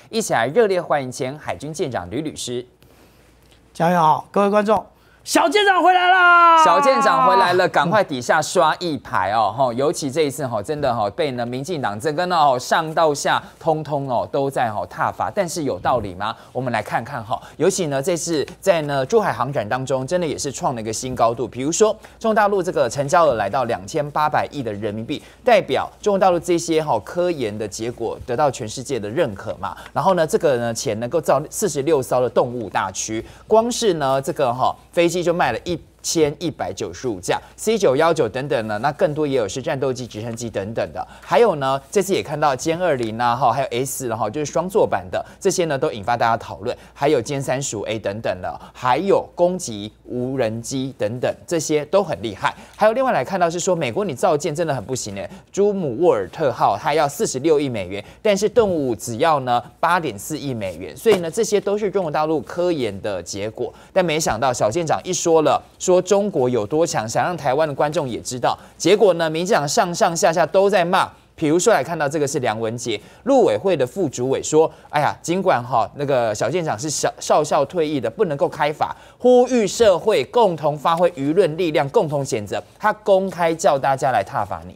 一起来热烈欢迎前海军舰长吕律师。 嘉佑好，各位观众。小舰长回来啦！ 小舰长回来了，赶快底下刷一排哦！尤其这一次真的被呢民进党整个呢上到下通通都在挞伐，但是有道理吗？我们来看看尤其呢这次在呢珠海航展当中，真的也是创了一个新高度。比如说中国大陆这个成交额来到2800亿的人民币，代表中国大陆这些科研的结果得到全世界的认可嘛。然后呢这个呢钱能够造46艘的动物大区，光是呢这个飞机就卖了1195架 C919等等呢，那更多也有是战斗机、直升机等等的，还有呢，这次也看到歼20啊，还有 S 就是双座版的，这些呢都引发大家讨论，还有歼35A 等等的，还有攻击无人机等等，这些都很厉害。还有另外来看到是说，美国你造舰真的很不行耶，朱姆沃尔特号它要46亿美元，但是动物只要呢8.4亿美元，所以呢这些都是中国大陆科研的结果，但没想到小舰长一说了。说中国有多强，想让台湾的观众也知道。结果呢，民进党上上下下都在骂。比如说来看到这个是梁文杰，陆委会的副主委说：“哎呀，尽管那个小舰长是少校退役的，不能够开罚，呼吁社会共同发挥舆论力量，共同谴责。他公开叫大家来挞伐你。”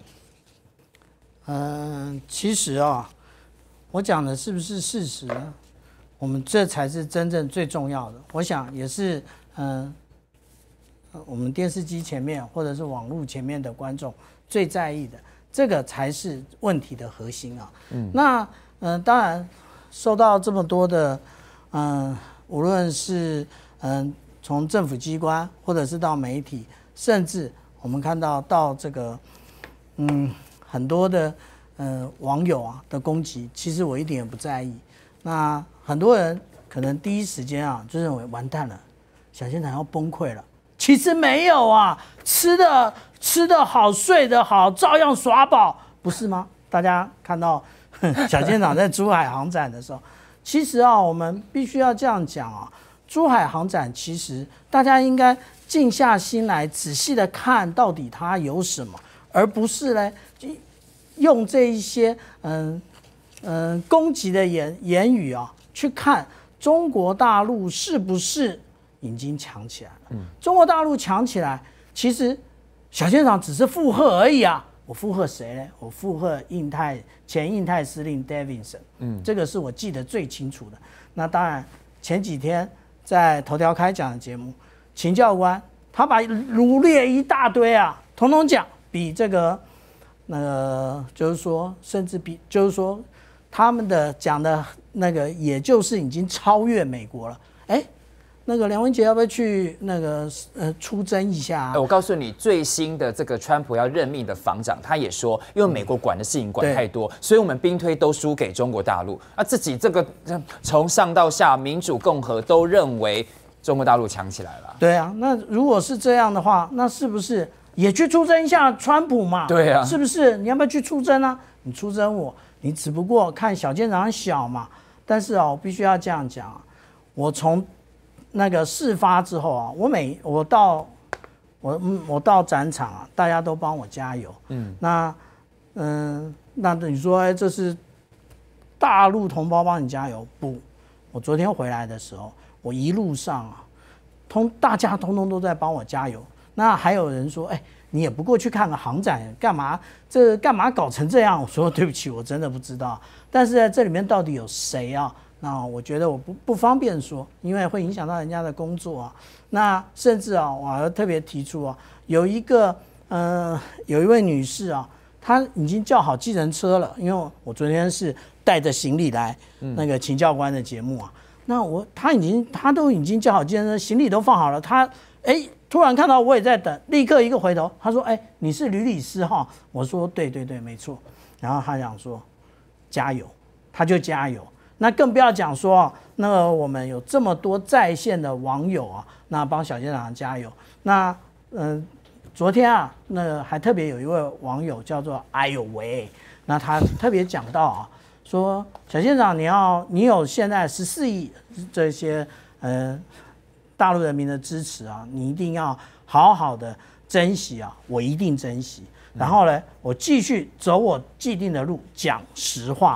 其实我讲的是不是事实呢？我们这才是真正最重要的。我想也是我们电视机前面或者是网络前面的观众最在意的，这个才是问题的核心啊。那当然受到这么多的无论是从政府机关或者是到媒体，甚至我们看到这个很多的网友的攻击，其实我一点也不在意。那很多人可能第一时间就认为完蛋了，小舰长要崩溃了。其实没有吃的好，睡得好，照样耍宝，不是吗？大家看到小舰长在珠海航展的时候，其实我们必须要这样讲珠海航展其实大家应该静下心来，仔细的看到底它有什么，而不是呢用这一些攻击的言语去看中国大陆是不是已经强起来了。中国大陆强起来，其实小舰长只是附和而已我附和谁呢？我附和前印太司令 Davidson。这个是我记得最清楚的。那当然，前几天在头条开讲的节目，秦教官他把罗列一大堆统统讲，比这个就是说，甚至比就是说他们的讲的那个，也就是已经超越美国了。那个梁文杰要不要去出征一下我告诉你，最新的这个川普要任命的防长，他也说，因为美国管的事情管太多，所以我们兵推都输给中国大陆。自己这个从上到下，民主共和都认为中国大陆强起来了。 对那如果是这样的话，那是不是也去出征一下川普嘛？ 对是不是？你要不要去出征你出征我，你只不过看小舰长小嘛。但是我必须要这样讲我从那个事发之后我到展场大家都帮我加油。那你说这是大陆同胞帮你加油？不，我昨天回来的时候，我一路上大家通通都在帮我加油。那还有人说，你也不过去看个航展，干嘛搞成这样？我说对不起，我真的不知道。但是这里面到底有谁那我觉得我不方便说，因为会影响到人家的工作那甚至我还特别提出有一位女士她已经叫好计程车了，因为我昨天是带着行李来那个秦教官的节目那她都已经叫好计程车，行李都放好了，她突然看到我也在等，立刻一个回头，她说你是吕律师我说对没错。然后她讲说加油，她就加油。那更不要讲说我们有这么多在线的网友那帮小舰长加油。那昨天还特别有一位网友叫做哎呦喂，那他特别讲到说小舰长你有现在14亿这些大陆人民的支持你一定要好好的珍惜我一定珍惜。然后呢，我继续走我既定的路，讲实话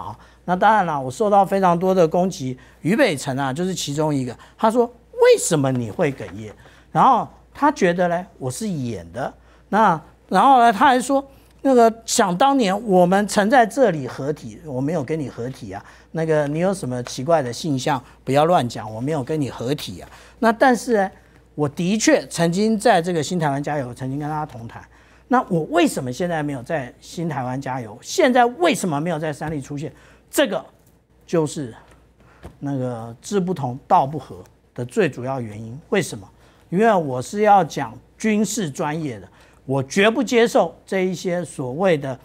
那当然了，我受到非常多的攻击，俞北辰啊就是其中一个。他说为什么你会哽咽？然后他觉得呢我是演的。那然后呢他还说那个想当年我们曾在这里合体，我没有跟你合体啊。那个你有什么奇怪的性向不要乱讲，我没有跟你合体啊。那但是呢我的确曾经在这个新台湾加油曾经跟他同台。那我为什么现在没有在新台湾加油？现在为什么没有在三立出现？这个就是那个志不同道不合的最主要原因。为什么？因为我是要讲军事专业的，我绝不接受这一些所谓的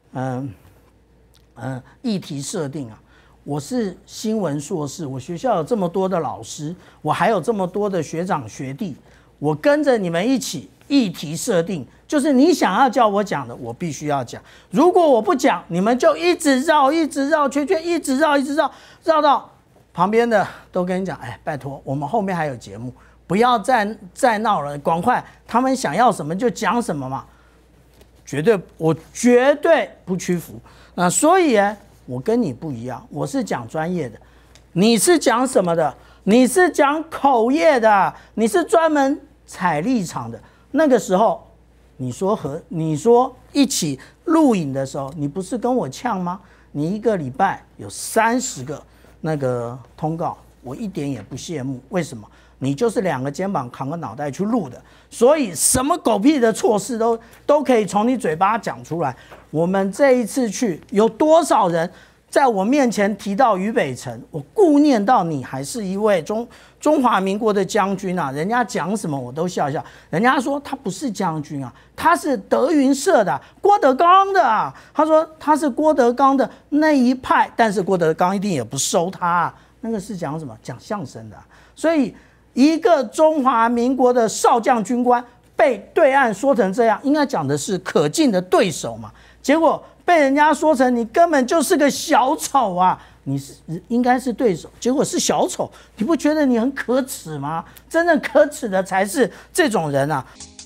议题设定啊。我是新闻硕士，我学校有这么多的老师，我还有这么多的学长学弟，我跟着你们一起议题设定，就是你想要叫我讲的，我必须要讲。如果我不讲，你们就一直绕，一直绕圈圈，一直绕，一直绕，绕到旁边的都跟你讲，哎，拜托，我们后面还有节目，不要再闹了，赶快，他们想要什么就讲什么嘛，我绝对不屈服。那所以呢，我跟你不一样，我是讲专业的，你是讲什么的？你是讲口业的，你是专门采立场的。那个时候，你说一起录影的时候，你不是跟我呛吗？你一个礼拜有30个那个通告，我一点也不羡慕。为什么？你就是2个肩膀扛个脑袋去录的，所以什么狗屁的错事都可以从你嘴巴讲出来。我们这一次去，有多少人在我面前提到俞北辰，我顾念到你还是一位中华民国的将军啊，人家讲什么我都笑笑。人家说他不是将军啊，他是德云社的郭德纲的啊。他说他是郭德纲的那一派，但是郭德纲一定也不收他啊。那个是讲什么？讲相声的啊。所以一个中华民国的少将军官被对岸说成这样，应该讲的是可敬的对手嘛。结果被人家说成你根本就是个小丑啊！你是应该是对手，结果是小丑，你不觉得你很可耻吗？真正可耻的才是这种人啊！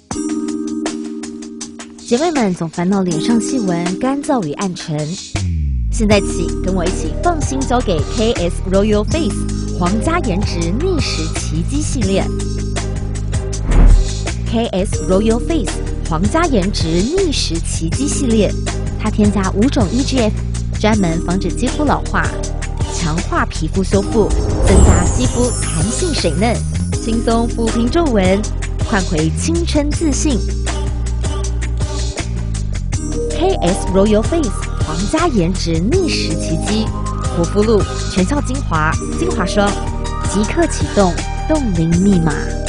姐妹们总烦恼脸上细纹干燥与暗沉，现在起跟我一起放心交给 KS Royal Face 皇家颜值逆时奇迹系列。KS Royal Face 皇家颜值逆时奇迹系列，它添加5种 EGF， 专门防止肌肤老化，强化皮肤修复，增加肌肤弹性水嫩，轻松抚平皱纹，换回青春自信。KS Royal Face 皇家颜值逆时奇迹，活肤露、全效精华、精华霜，即刻启动冻龄密码。